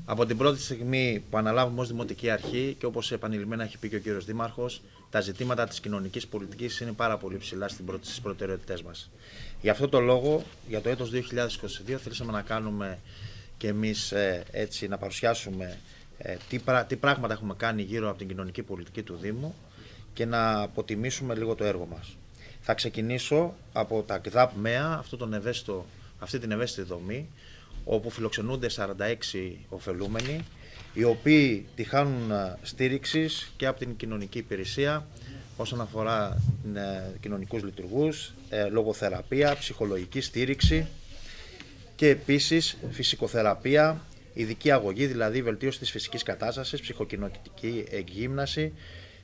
Από την πρώτη στιγμή που αναλάβουμε ως Δημοτική Αρχή και όπως επανειλημμένα έχει πει και ο κύριος Δήμαρχος, τα ζητήματα της κοινωνικής πολιτικής είναι πάρα πολύ ψηλά στις προτεραιότητές μας. Γι' αυτό το λόγο, για το έτος 2022, θέλησαμε να κάνουμε και εμείς έτσι, να παρουσιάσουμε τι πράγματα έχουμε κάνει γύρω από την κοινωνική πολιτική του Δήμου και να αποτιμήσουμε λίγο το έργο μας. Θα ξεκινήσω από τα ΚΔΑΠ ΜΕΑ, αυτή την ευαίσθητη δομή, όπου φιλοξενούνται 46 ωφελούμενοι, οι οποίοι τη χάνουν στήριξης και από την κοινωνική υπηρεσία όσον αφορά κοινωνικούς λειτουργούς, λογοθεραπεία, ψυχολογική στήριξη και επίσης φυσικοθεραπεία, ειδική αγωγή, δηλαδή βελτίωση της φυσικής κατάστασης, ψυχοκοινωνική εκγύμναση.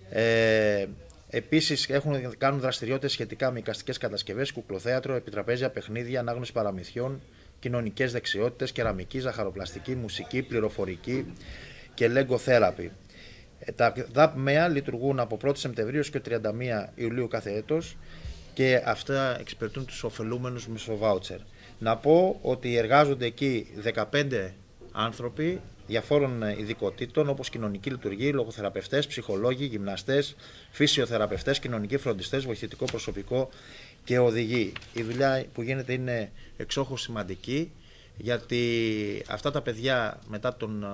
Επίσης κάνουν δραστηριότητες σχετικά με εικαστικές κατασκευές, κουκλοθέατρο, επιτραπέζια, παιχνίδια, ανάγνωση παραμυθιών, κοινωνικές δεξιότητες, κεραμική, ζαχαροπλαστική, μουσική, πληροφορική και Lego Therapy. Τα ΚΔΑΠ ΜΕΑ λειτουργούν από 1η Σεπτεμβρίου και 31 Ιουλίου κάθε έτος και αυτά εξυπηρετούν τους ωφελούμενους μέσω βάουτσερ. Να πω ότι εργάζονται εκεί 15 άνθρωποι διαφόρων ειδικοτήτων όπως κοινωνική λειτουργή, λογοθεραπευτές, ψυχολόγοι, γυμναστές, φυσιοθεραπευτές, κοινωνικοί φροντιστές, βοηθητικό προσωπικό και οδηγοί. Η δουλειά που γίνεται είναι εξόχως σημαντική, γιατί αυτά τα παιδιά μετά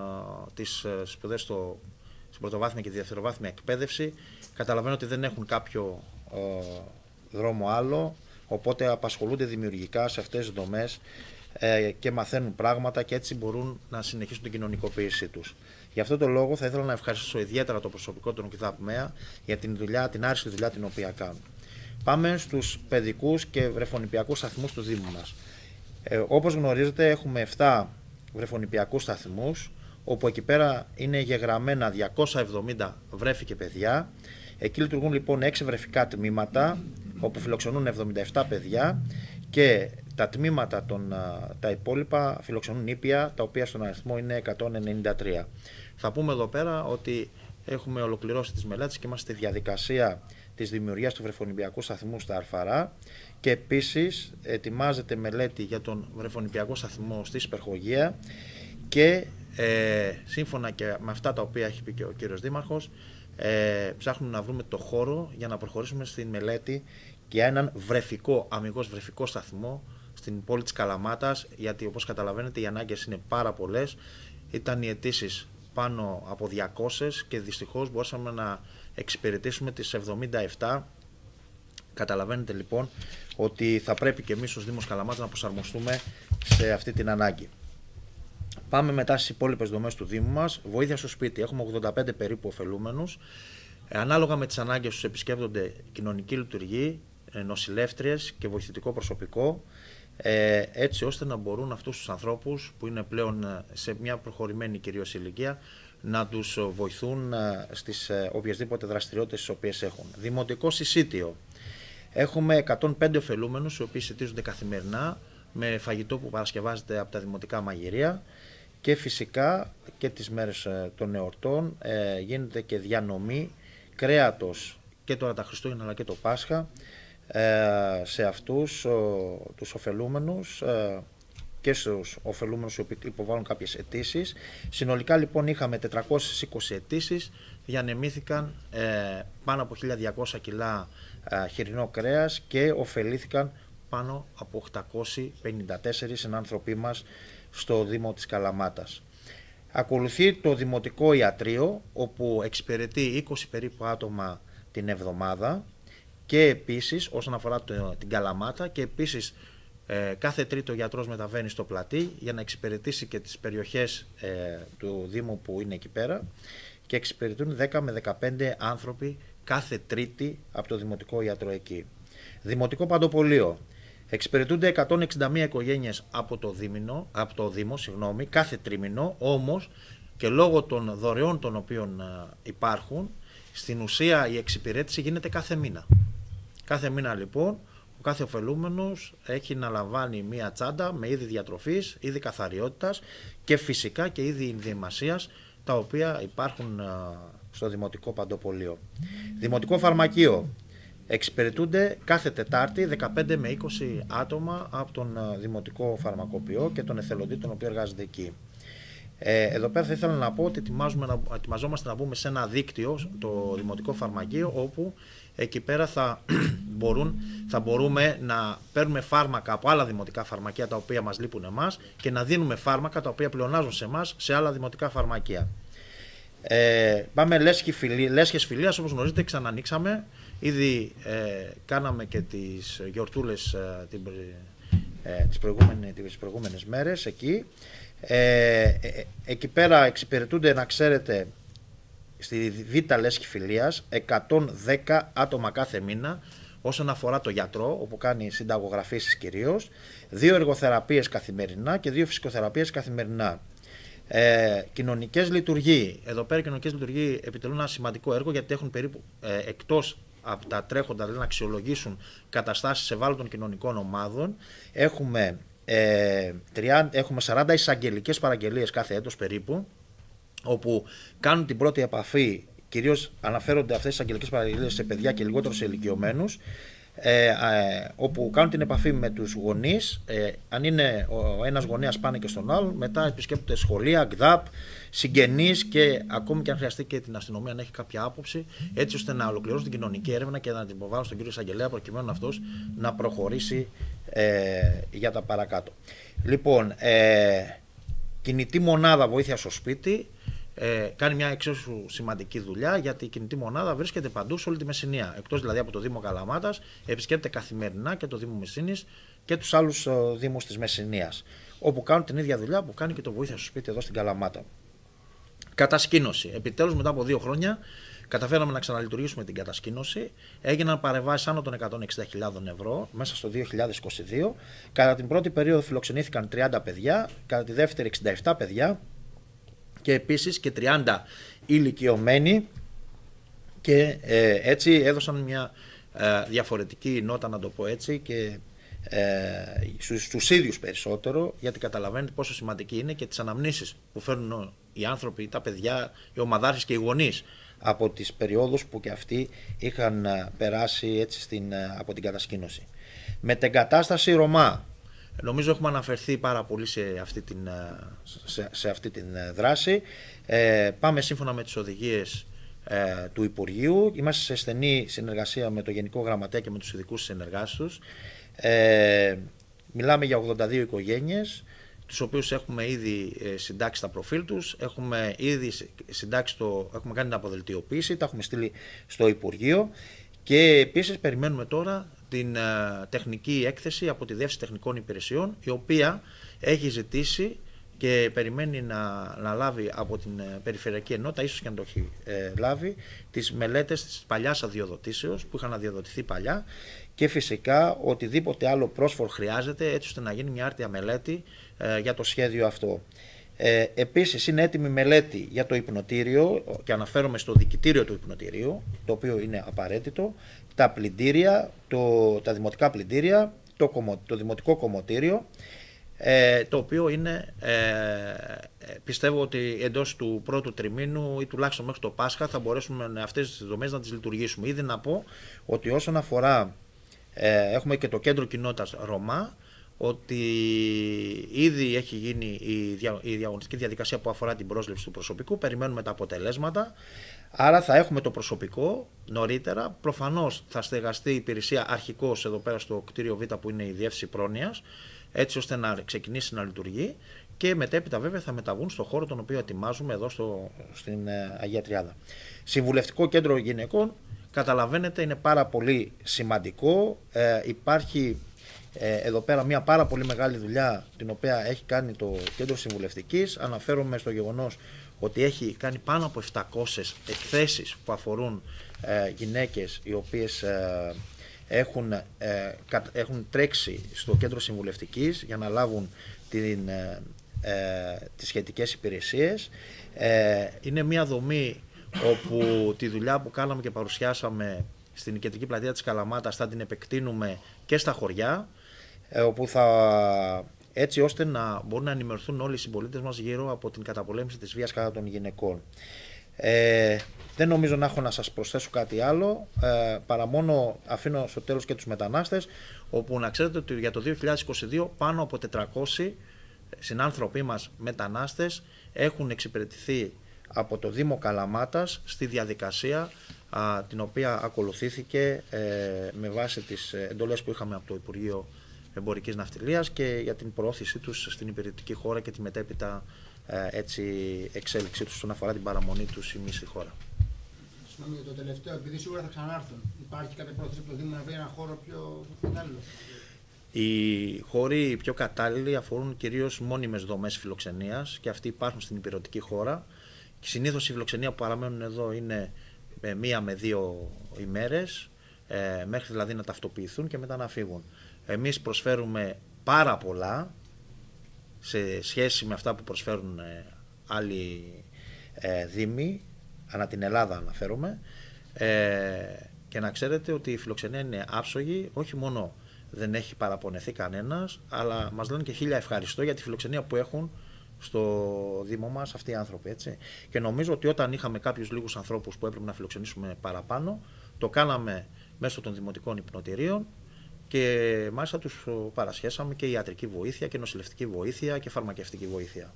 τις σπουδές στην πρωτοβάθμια και τη δευτεροβάθμια εκπαίδευση καταλαβαίνουν ότι δεν έχουν κάποιο δρόμο άλλο, οπότε απασχολούνται δημιουργικά σε αυτές τις δομές και μαθαίνουν πράγματα και έτσι μπορούν να συνεχίσουν την κοινωνικοποίησή τους. Γι' αυτό το λόγο θα ήθελα να ευχαριστήσω ιδιαίτερα το προσωπικό των ΚΔΑΠ ΜΕΑ για την άριστη δουλειά την οποία κάνουν. Πάμε στους παιδικούς και βρεφονιπιακούς σταθμούς του Δήμου μας. Όπως γνωρίζετε έχουμε 7 βρεφονιπιακούς σταθμούς, όπου εκεί πέρα είναι γεγραμμένα 270 βρέφη και παιδιά. Εκεί λειτουργούν λοιπόν 6 βρεφικά τμήματα, όπου φιλοξενούν 77 παιδιά και τα τμήματα τα υπόλοιπα φιλοξενούν ήπια, τα οποία στον αριθμό είναι 193. Θα πούμε εδώ πέρα ότι έχουμε ολοκληρώσει τις μελέτες και είμαστε στη διαδικασία της δημιουργίας του βρεφονιπιακού σταθμού στα Αρφαρά και επίσης ετοιμάζεται μελέτη για τον βρεφονιπιακό σταθμό στη Σπερχογία και σύμφωνα και με αυτά τα οποία έχει πει και ο κύριος Δήμαρχος, ψάχνουμε να βρούμε το χώρο για να προχωρήσουμε στην μελέτη για έναν αμιγώς βρεφικό σταθμό στην πόλη της Καλαμάτας, γιατί όπως καταλαβαίνετε οι ανάγκες είναι πάρα πολλές. Ήταν οι αιτήσεις πάνω από 200 και δυστυχώς μπορούσαμε να εξυπηρετήσουμε τις 77. Καταλαβαίνετε λοιπόν ότι θα πρέπει και εμείς ως Δήμος Καλαμάτας να προσαρμοστούμε σε αυτή την ανάγκη. Πάμε μετά στις υπόλοιπες δομές του Δήμου μας. Βοήθεια στο σπίτι. Έχουμε 85 περίπου ωφελούμενους. Ανάλογα με τις ανάγκες τους επισκέπτονται κοινωνική λειτουργή, νοσηλεύτριες και βοηθητικό προσωπικό, έτσι ώστε να μπορούν αυτούς τους ανθρώπους που είναι πλέον σε μια προχωρημένη κυρίως ηλικία να τους βοηθούν στις οποιασδήποτε δραστηριότητες τις οποίες έχουν. Δημοτικό συσίτιο. Έχουμε 105 ωφελούμενους οι οποίοι σιτίζονται καθημερινά με φαγητό που παρασκευάζεται από τα δημοτικά μαγειρία και φυσικά και τις μέρες των εορτών γίνεται και διανομή κρέατος και τώρα τα Χριστούγεννα αλλά και το Πάσχα σε αυτούς τους ωφελούμενους και στους ωφελούμενους οι οποίοι υποβάλλουν κάποιες αιτήσεις. Συνολικά λοιπόν είχαμε 420 αιτήσεις, διανεμήθηκαν πάνω από 1.200 κιλά χοιρινό κρέας και ωφελήθηκαν πάνω από 854 συνάνθρωποι μας στο Δήμο της Καλαμάτας. Ακολουθεί το Δημοτικό Ιατρείο, όπου εξυπηρετεί 20 περίπου άτομα την εβδομάδα και επίσης όσον αφορά την Καλαμάτα και επίσης κάθε τρίτο γιατρός μεταβαίνει στο Πλατή για να εξυπηρετήσει και τις περιοχές του Δήμου που είναι εκεί πέρα και εξυπηρετούν 10 με 15 άνθρωποι κάθε τρίτη από το Δημοτικό Ιατρό εκεί. Δημοτικό Παντοπολείο. Εξυπηρετούνται 161 οικογένειες από το Δήμο, κάθε τρίμηνο, όμως και λόγω των δωρεών των οποίων υπάρχουν, στην ουσία η εξυπηρέτηση γίνεται κάθε μήνα. Κάθε μήνα λοιπόν ο κάθε ωφελούμενος έχει να λαμβάνει μία τσάντα με είδη διατροφής, είδη καθαριότητας και φυσικά και είδη ενδυμασίας τα οποία υπάρχουν στο Δημοτικό Παντοπολείο. Δημοτικό Φαρμακείο. Εξυπηρετούνται κάθε Τετάρτη 15 με 20 άτομα από τον Δημοτικό Φαρμακοποιό και τον εθελοντή τον οποίο εργάζεται εκεί. Εδώ πέρα θα ήθελα να πω ότι ετοιμαζόμαστε να μπούμε σε ένα δίκτυο, το Δημοτικό Φαρμακείο, όπου εκεί πέρα θα μπορούμε να παίρνουμε φάρμακα από άλλα δημοτικά φαρμακεία τα οποία μας λείπουν εμάς και να δίνουμε φάρμακα τα οποία πλεονάζουν σε εμάς σε άλλα δημοτικά φαρμακεία. Πάμε λέσχες φιλίας, όπως γνωρίζετε, ξανανοίξαμε. Ήδη κάναμε και τις γιορτούλες τις προηγούμενες μέρες εκεί. Εκεί πέρα εξυπηρετούνται, να ξέρετε, στη Β' Λέσχη Φιλίας 110 άτομα κάθε μήνα όσον αφορά το γιατρό, όπου κάνει συνταγογραφήσεις κυρίως, 2 εργοθεραπείες καθημερινά και 2 φυσικοθεραπείες καθημερινά. Κοινωνικές λειτουργοί. Εδώ πέρα οι κοινωνικές λειτουργοί επιτελούν ένα σημαντικό έργο, γιατί έχουν περίπου εκτός από τα τρέχοντα, δηλαδή να αξιολογήσουν καταστάσεις ευάλωτων κοινωνικών ομάδων, έχουμε 40 εισαγγελικές παραγγελίες κάθε έτος περίπου, όπου κάνουν την πρώτη επαφή, κυρίως αναφέρονται αυτές τις εισαγγελικές παραγγελίες σε παιδιά και λιγότερο σε ηλικιωμένους, όπου κάνουν την επαφή με τους γονείς, αν είναι ο ένας γονέας πάνε και στον άλλον, μετά επισκέπτονται σχολεία, ΚΔΑΠ, συγγενείς και ακόμη και αν χρειαστεί και την αστυνομία να έχει κάποια άποψη, έτσι ώστε να ολοκληρώσουν την κοινωνική έρευνα και να την υποβάλουν στον κύριο εισαγγελέα, προκειμένου αυτός να προχωρήσει για τα παρακάτω. Λοιπόν, κινητή μονάδα βοήθεια στο σπίτι. Κάνει μια εξίσου σημαντική δουλειά, γιατί η κινητή μονάδα βρίσκεται παντού σε όλη τη Μεσσηνία. Εκτός δηλαδή από το Δήμο Καλαμάτας, επισκέπτεται καθημερινά και το Δήμο Μεσσήνης και τους άλλους δήμους της Μεσσηνίας, όπου κάνουν την ίδια δουλειά που κάνει και το βοήθεια στο σπίτι εδώ στην Καλαμάτα. Κατασκήνωση. Επιτέλους, μετά από 2 χρόνια, καταφέραμε να ξαναλειτουργήσουμε την κατασκήνωση. Έγιναν παρεμβάσεις άνω των 160.000 ευρώ μέσα στο 2022. Κατά την πρώτη περίοδο φιλοξενήθηκαν 30 παιδιά, κατά τη δεύτερη 67 παιδιά. Και επίσης και 30 ηλικιωμένοι, και έτσι έδωσαν μια διαφορετική νότα, να το πω έτσι, και στους ίδιους περισσότερο, γιατί καταλαβαίνετε πόσο σημαντική είναι και τις αναμνήσεις που φέρνουν οι άνθρωποι, τα παιδιά, οι ομαδάρχες και οι γονείς από τις περιόδους που και αυτοί είχαν περάσει έτσι από την κατασκήνωση. Μετεγκατάσταση Ρωμά. Νομίζω έχουμε αναφερθεί πάρα πολύ σε αυτή την δράση. Πάμε σύμφωνα με τις οδηγίες του Υπουργείου. Είμαστε σε στενή συνεργασία με το Γενικό Γραμματέα και με τους ειδικούς συνεργάτες τους. Μιλάμε για 82 οικογένειες, τους οποίους έχουμε ήδη συντάξει τα προφίλ τους, έχουμε ήδη έχουμε κάνει την αποδελτιοποίηση, τα έχουμε στείλει στο Υπουργείο, και επίσης περιμένουμε τώρα την τεχνική έκθεση από τη Διεύθυνση Τεχνικών Υπηρεσιών, η οποία έχει ζητήσει και περιμένει να λάβει από την Περιφερειακή Ενότητα, ίσως και αν το έχει λάβει, τις μελέτες της παλιάς αδειοδοτήσεως που είχαν αδειοδοτηθεί παλιά, και φυσικά οτιδήποτε άλλο πρόσφορο χρειάζεται, έτσι ώστε να γίνει μια άρτια μελέτη για το σχέδιο αυτό. Επίσης είναι έτοιμη μελέτη για το υπνοτήριο, και αναφέρομαι στο διοικητήριο του υπνοτηρίου, το οποίο είναι απαραίτητο, τα πλυντήρια, τα δημοτικά πλυντήρια, το δημοτικό κομμωτήριο, το οποίο είναι, πιστεύω ότι εντός του πρώτου τριμήνου ή τουλάχιστον μέχρι το Πάσχα θα μπορέσουμε αυτές τις δομές να τις λειτουργήσουμε. Ήδη να πω ότι όσον αφορά, έχουμε και το κέντρο κοινότητας Ρωμά, ότι ήδη έχει γίνει η διαγωνιστική διαδικασία που αφορά την πρόσληψη του προσωπικού, περιμένουμε τα αποτελέσματα, άρα θα έχουμε το προσωπικό νωρίτερα. Προφανώς θα στεγαστεί η υπηρεσία αρχικώς εδώ πέρα στο κτίριο Β, που είναι η Διεύθυνση Πρόνοιας, έτσι ώστε να ξεκινήσει να λειτουργεί, και μετέπειτα βέβαια θα μεταβούν στο χώρο τον οποίο ετοιμάζουμε εδώ στην Αγία Τριάδα. Συμβουλευτικό κέντρο γυναικών, καταλαβαίνετε, είναι πάρα πολύ σημαντικό. Υπάρχει εδώ πέρα μια πάρα πολύ μεγάλη δουλειά την οποία έχει κάνει το Κέντρο Συμβουλευτικής. Αναφέρομαι στο γεγονός ότι έχει κάνει πάνω από 700 εκθέσεις που αφορούν γυναίκες οι οποίες έχουν τρέξει στο Κέντρο Συμβουλευτικής για να λάβουν τις σχετικές υπηρεσίες. Είναι μια δομή όπου τη δουλειά που κάναμε και παρουσιάσαμε στην κεντρική πλατεία της Καλαμάτας θα την επεκτείνουμε και στα χωριά, όπου έτσι ώστε να μπορούν να ενημερωθούν όλοι οι συμπολίτες μας γύρω από την καταπολέμηση της βίας κατά των γυναικών. Δεν νομίζω να έχω να σας προσθέσω κάτι άλλο, παρά μόνο αφήνω στο τέλος και τους μετανάστες, όπου να ξέρετε ότι για το 2022 πάνω από 400 συνάνθρωποι μας μετανάστες έχουν εξυπηρετηθεί από το Δήμο Καλαμάτας στη διαδικασία την οποία ακολουθήθηκε με βάση τις εντολές που είχαμε από το Υπουργείο Εμπορικής Ναυτιλίας και για την προώθησή τους στην υπηρετική χώρα και τη μετέπειτα εξέλιξή τους όσον αφορά την παραμονή τους εμείς στη χώρα. Συγγνώμη για το τελευταίο, επειδή σίγουρα θα ξανάρθουν, υπάρχει κάποια πρόθεση από το Δήμο να βρει ένα χώρο πιο κατάλληλο? Οι χώροι πιο κατάλληλοι αφορούν κυρίως μόνιμες δομές φιλοξενίας και αυτοί υπάρχουν στην υπηρετική χώρα. Συνήθως η φιλοξενία που παραμένουν εδώ είναι 1 με 2 ημέρες, μέχρι δηλαδή να ταυτοποιηθούν και μετά να φύγουν. Εμείς προσφέρουμε πάρα πολλά σε σχέση με αυτά που προσφέρουν άλλοι δήμοι, ανά την Ελλάδα αναφέρομαι, και να ξέρετε ότι η φιλοξενία είναι άψογη, όχι μόνο δεν έχει παραπονεθεί κανένας, αλλά μας λένε και 1000 ευχαριστώ για τη φιλοξενία που έχουν στο Δήμο μας αυτοί οι άνθρωποι. Έτσι. Και νομίζω ότι όταν είχαμε κάποιους λίγους ανθρώπους που έπρεπε να φιλοξενήσουμε παραπάνω, το κάναμε μέσω των δημοτικών υπνοτηρίων και μάλιστα τους παρασχέσαμε και ιατρική βοήθεια και νοσηλευτική βοήθεια και φαρμακευτική βοήθεια.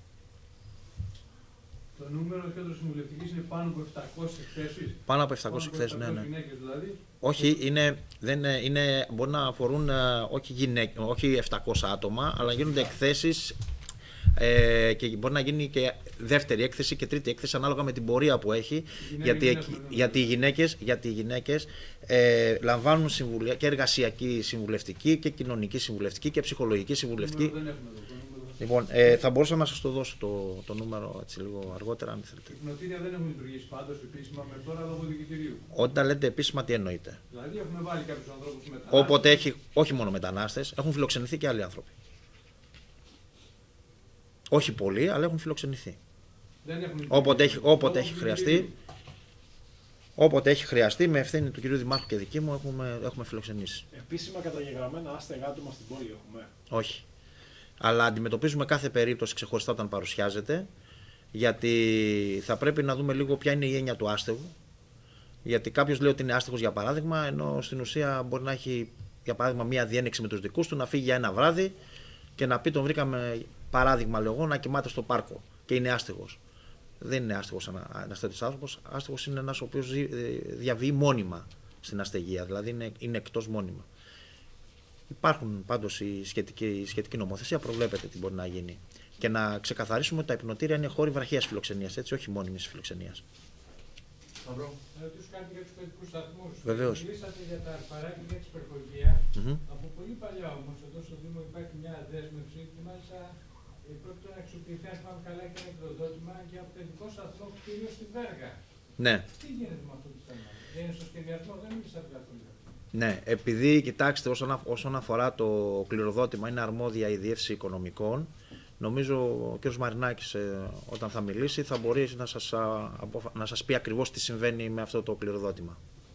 Το νούμερο του κέντρου συμβουλευτικής είναι πάνω από 700 εκθέσεις. Πάνω από 700 εκθέσεις, ναι. Γυναίκες δηλαδή. Όχι, μπορεί να αφορούν όχι 700 άτομα, αλλά γίνονται εκθέσεις και μπορεί να γίνει και δεύτερη έκθεση και τρίτη έκθεση ανάλογα με την πορεία που έχει. Γιατί οι γυναίκες λαμβάνουν συμβουλία και εργασιακή συμβουλευτική και κοινωνική συμβουλευτική και ψυχολογική συμβουλευτική. Λοιπόν, θα μπορούσα να σας το δώσω το νούμερο έτσι λίγο αργότερα, αν θέλετε. Οι υπνοτήρια δεν έχουν λειτουργήσει πάντως επίσημα με τώρα λόγω δικητηρίου. Όταν λέτε επίσημα, τι εννοείτε? Δηλαδή, έχουμε βάλει κάποιους ανθρώπους μετανάστες. Όποτε όχι μόνο μετανάστες, έχουν φιλοξενηθεί και άλλοι άνθρωποι. Όχι πολλοί, αλλά έχουν φιλοξενηθεί. Όποτε έχει χρειαστεί, με ευθύνη του κυρίου Δημάρχου και δική μου, έχουμε φιλοξενήσει. Επίσημα καταγεγραμμένα άστεγα άτομα στην πόλη έχουμε? Όχι. Αλλά αντιμετωπίζουμε κάθε περίπτωση ξεχωριστά όταν παρουσιάζεται, γιατί θα πρέπει να δούμε λίγο ποια είναι η έννοια του άστεγου. Γιατί κάποιος λέει ότι είναι άστεγος για παράδειγμα, ενώ στην ουσία μπορεί να έχει για παράδειγμα μία διένεξη με τους δικούς του, να φύγει για ένα βράδυ και να πει τον βρήκαμε, παράδειγμα λέω εγώ, να κοιμάται στο πάρκο και είναι άστεγος. Δεν είναι άστεγος ένας τέτοιος άνθρωπος. Άστεγος είναι ένας ο οποίος διαβεί μόνιμα στην αστεγία, δηλαδή είναι εκτός μόνιμα. Υπάρχουν πάντως η σχετική νομοθεσία, προβλέπεται τι μπορεί να γίνει. Και να ξεκαθαρίσουμε ότι τα υπνοτήρια είναι χώροι βραχίας φιλοξενίας, έτσι, όχι μόνιμης φιλοξενίας. Να ρωτήσω κάτι για τους παιδικούς σταθμούς. Βεβαίως. Μιλήσατε για τα αρπαράκια και την υπερχολικία. Από πολύ παλιά όμως, εδώ στο Δήμο υπάρχει μια δέσμευση και μάλιστα πρόκειται να αξιοποιηθεί, αν πάμε καλά, και ένα εκδοδότημα για παιδικό σταθμό κτίριο στη Βέργα. Ναι. Τι γίνεται με αυτό το θέμα? Δεν είναι στο σχεδιασμό, δεν μιλήσατε καθόλου? Ναι, επειδή κοιτάξτε, όσον αφορά το κληροδότημα, είναι αρμόδια η Διεύθυνση Οικονομικών. Νομίζω ο κ. Μαρινάκης όταν θα μιλήσει θα μπορεί να σας πει ακριβώς τι συμβαίνει με αυτό το κληροδότημα.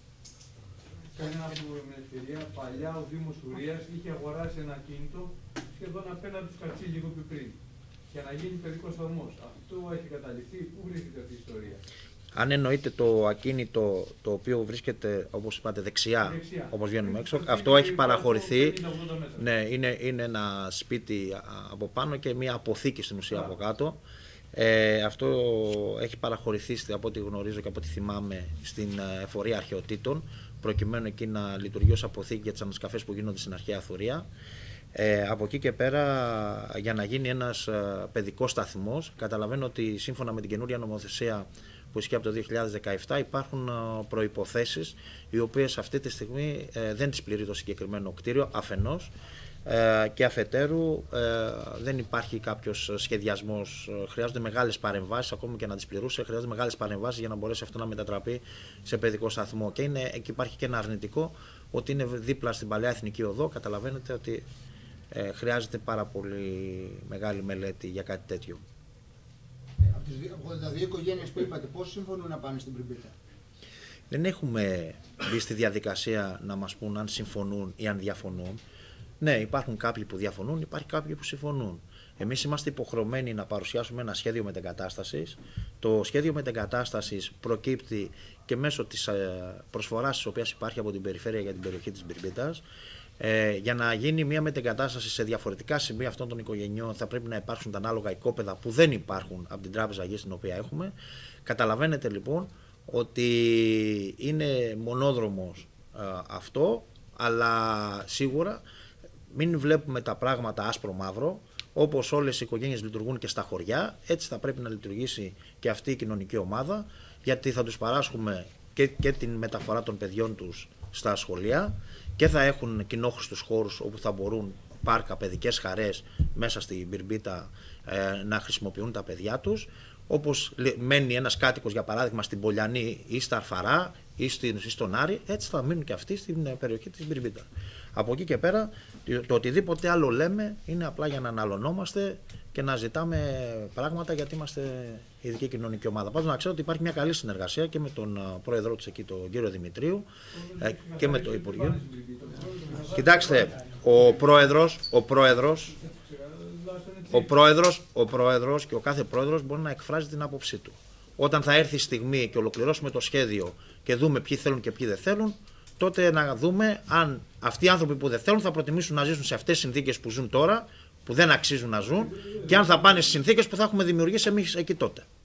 Κανένα από την ευκαιρία, παλιά ο Δήμος Ουρίας είχε αγοράσει ένα ακίνητο σχεδόν απέναντι του Κατσί λίγο πιο πριν, για να γίνει παιδικός σταθμός. Αυτό έχει καταληφθεί? Πού βρίσκεται αυτή η ιστορία? Αν εννοείται το ακίνητο το οποίο βρίσκεται, όπως είπατε, δεξιά. Όπως βγαίνουμε έξω, αυτό έχει παραχωρηθεί. Ναι, είναι ένα σπίτι από πάνω και μια αποθήκη στην ουσία από κάτω. Αυτό έχει παραχωρηθεί, από ό,τι γνωρίζω και από ό,τι θυμάμαι, στην Εφορία Αρχαιοτήτων, προκειμένου εκεί να λειτουργεί ως αποθήκη για τις ανασκαφές που γίνονται στην αρχαία Αθουρία. Από εκεί και πέρα, για να γίνει ένας παιδικός σταθμός, καταλαβαίνω ότι σύμφωνα με την καινούρια νομοθεσία που ισχύει από το 2017 υπάρχουν προϋποθέσεις οι οποίες αυτή τη στιγμή δεν τις πληρεί το συγκεκριμένο κτίριο αφενός, και αφετέρου δεν υπάρχει κάποιος σχεδιασμός. Χρειάζονται μεγάλες παρεμβάσεις, ακόμη και να τις πληρούσε, χρειάζονται μεγάλες παρεμβάσεις για να μπορέσει αυτό να μετατραπεί σε παιδικό σταθμό. Και εκεί υπάρχει και ένα αρνητικό, ότι είναι δίπλα στην παλαιά Εθνική Οδό. Καταλαβαίνετε ότι χρειάζεται πάρα πολύ μεγάλη μελέτη για κάτι τέτοιο. Από τα δύο οικογένειες που είπατε, πώς συμφωνούν να πάνε στην Πριμπίτα? Δεν έχουμε μπει στη διαδικασία να μας πούν αν συμφωνούν ή αν διαφωνούν. Ναι, υπάρχουν κάποιοι που διαφωνούν, υπάρχουν κάποιοι που συμφωνούν. Εμείς είμαστε υποχρεωμένοι να παρουσιάσουμε ένα σχέδιο μετεγκατάστασης. Το σχέδιο μετεγκατάστασης προκύπτει και μέσω της προσφοράς της οποίας υπάρχει από την περιφέρεια για την περιοχή της Μπιρμπίτας. Για να γίνει μια μετεγκατάσταση σε διαφορετικά σημεία αυτών των οικογενειών θα πρέπει να υπάρξουν τα ανάλογα οικόπεδα που δεν υπάρχουν από την Τράπεζα Γης την οποία έχουμε. Καταλαβαίνετε λοιπόν ότι είναι μονόδρομος αυτό, αλλά σίγουρα μην βλέπουμε τα πράγματα άσπρο-μαύρο. Όπως όλες οι οικογένειες λειτουργούν και στα χωριά, έτσι θα πρέπει να λειτουργήσει και αυτή η κοινωνική ομάδα, γιατί θα τους παράσχουμε και την μεταφορά των παιδιών τους στα σχολεία και θα έχουν κοινόχρηστους χώρους όπου θα μπορούν πάρκα, παιδικές χαρές μέσα στην Μπιρμπίτα να χρησιμοποιούν τα παιδιά τους. Όπως μένει ένας κάτοικος για παράδειγμα στην Πολιανή ή στα Αρφαρά ή στον Άρη, έτσι θα μείνουν και αυτοί στην περιοχή της Μπιρμπίτα. Από εκεί και πέρα το οτιδήποτε άλλο λέμε είναι απλά για να αναλωνόμαστε και να ζητάμε πράγματα, γιατί είμαστε ειδική κοινωνική ομάδα. Πάντως να ξέρω ότι υπάρχει μια καλή συνεργασία και με τον πρόεδρό της εκεί, τον κύριο Δημητρίου, και με το Υπουργείο. Κοιτάξτε, ο πρόεδρος και ο κάθε πρόεδρος μπορεί να εκφράζει την άποψή του. Όταν θα έρθει η στιγμή και ολοκληρώσουμε το σχέδιο και δούμε ποιοι θέλουν και ποιοι δεν θέλουν, τότε να δούμε αν αυτοί οι άνθρωποι που δεν θέλουν θα προτιμήσουν να ζήσουν σε αυτές τις συνθήκες που ζουν τώρα, που δεν αξίζουν να ζουν, και αν θα πάνε στις συνθήκες που θα έχουμε δημιουργήσει εμείς εκεί τότε.